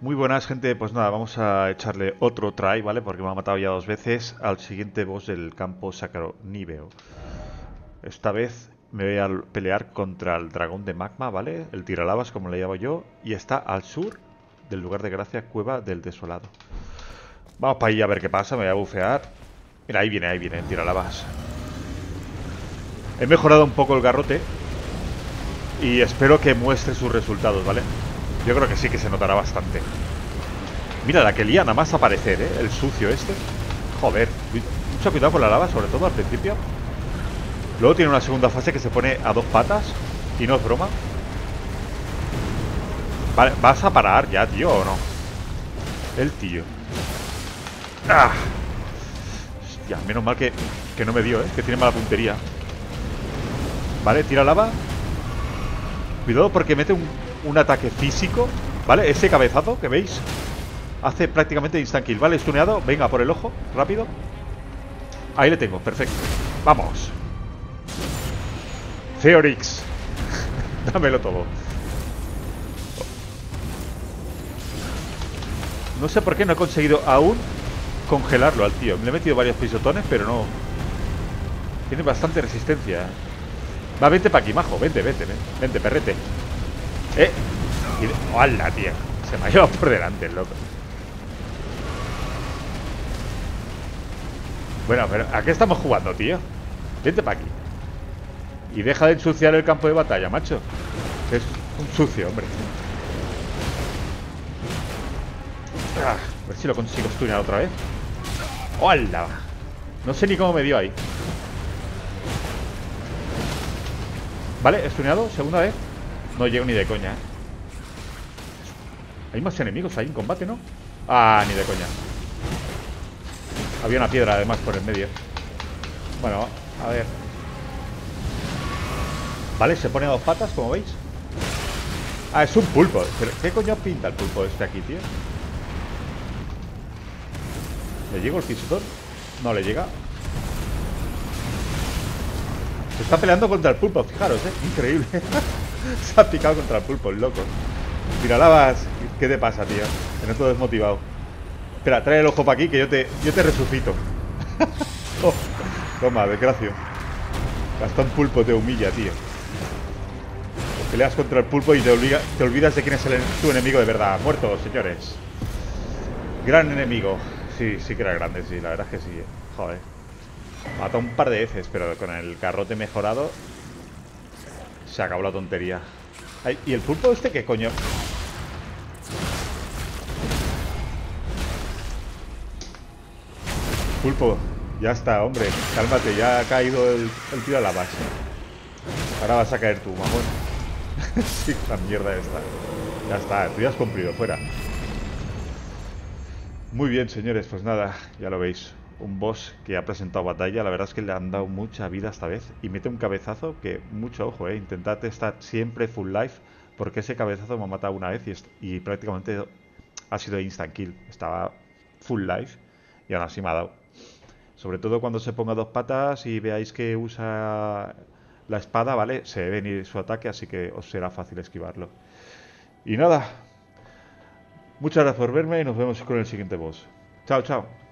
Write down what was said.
Muy buenas, gente. Pues nada, vamos a echarle otro try, ¿vale? Porque me ha matado ya dos veces al siguiente boss del campo Sacroníveo. Esta vez me voy a pelear contra el dragón de magma, ¿vale? El tiralavas, como le llamo yo. Y está al sur del lugar de gracia, Cueva del Desolado. Vamos para allí a ver qué pasa, me voy a bufear. Mira, ahí viene el tiralavas. He mejorado un poco el garrote y espero que muestre sus resultados, ¿vale? Yo creo que sí que se notará bastante. Mira la que lía nada más aparecer, ¿eh? El sucio este. Joder. Mucho cuidado con la lava, sobre todo al principio. Luego tiene una segunda fase que se pone a dos patas. Y no es broma. Vale, ¿vas a parar ya, tío, o no? El tío. ¡Ah! Hostia, menos mal que no me dio, ¿eh? Que tiene mala puntería. Vale, tira lava. Cuidado porque mete un ataque físico. ¿Vale? Ese cabezazo que veis hace prácticamente instant kill. Vale, stuneado. Venga, por el ojo. Rápido. Ahí le tengo. Perfecto. Vamos. Theorix. Dámelo todo. No sé por qué no he conseguido aún congelarlo al tío. Le he metido varios pisotones, pero no. Tiene bastante resistencia. Va, vente para aquí, majo. Vente, vente, vente. Vente, perrete. ¡Hala, tío! Se me ha llevado por delante el loco. Bueno, pero ¿a qué estamos jugando, tío? Vente para aquí. Y deja de ensuciar el campo de batalla, macho. Es un sucio, hombre. A ver si lo consigo stunear otra vez. ¡Hola! No sé ni cómo me dio ahí. Vale, stuneado, segunda vez. No llego ni de coña, ¿eh? Hay más enemigos ahí en combate, ¿no? Ah, ni de coña. Había una piedra además por el medio. Bueno, a ver. Vale, se pone a dos patas, como veis. Ah, es un pulpo. ¿Pero qué coño pinta el pulpo este aquí, tío? ¿Le llego el pisotón? No le llega. Se está peleando contra el pulpo, fijaros, increíble. Se ha picado contra el pulpo, el loco. Tiralavas, ¿qué te pasa, tío? Que no todo desmotivado. Espera, trae el ojo para aquí que yo te resucito. Oh, toma, desgracio. Hasta un pulpo te humilla, tío. Peleas contra el pulpo y te olvidas de quién es tu enemigo de verdad. Muerto, señores. Gran enemigo. Sí, sí que era grande, sí, la verdad es que sí. Joder. Mata un par de veces, pero con el garrote mejorado se acabó la tontería. Ay, ¿y el pulpo este qué coño? Pulpo, ya está, hombre. Cálmate, ya ha caído el tío a la base. Ahora vas a caer tú, mamón. Sí, la mierda esta. Ya está, tú ya has cumplido, fuera. Muy bien, señores, pues nada, ya lo veis. Un boss que ha presentado batalla. La verdad es que le han dado mucha vida esta vez. Y mete un cabezazo que, mucho ojo, intentad estar siempre full life. Porque ese cabezazo me ha matado una vez y prácticamente ha sido instant kill. Estaba full life y aún así me ha dado. Sobre todo cuando se ponga dos patas y veáis que usa la espada, ¿vale? Se ve venir su ataque, así que os será fácil esquivarlo. Y nada, muchas gracias por verme y nos vemos con el siguiente boss. Chao, chao.